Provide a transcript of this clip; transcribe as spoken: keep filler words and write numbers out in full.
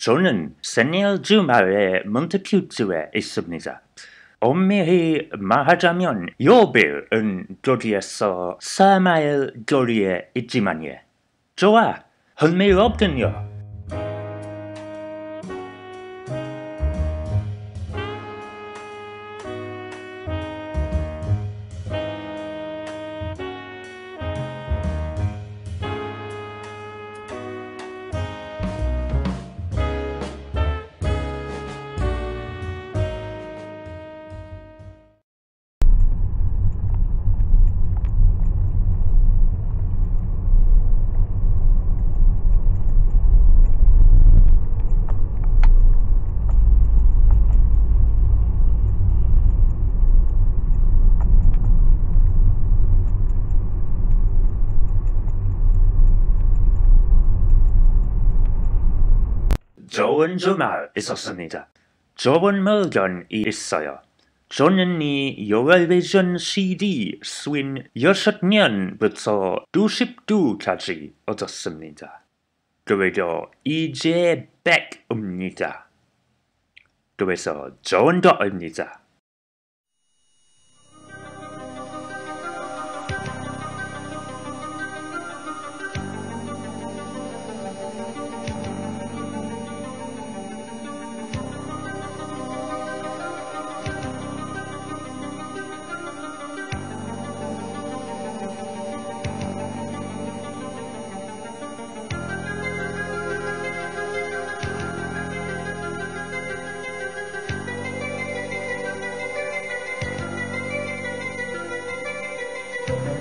저는 새내일 주말에 몬테피우츠에 있습니다. 엄밀히 말하자면 요빌은 거리에서 사 마일 거리에 있지만요. 좋아, 흥미롭군요. 좋은 주말 있었습니다. 좋은 물건이 있어요. 저는 이 유월비전 씨디 수인 여섯 년부터 구십구 까지 얻었습니다. 그리고 이제 백입니다. 그래서 좋은 거입니다. you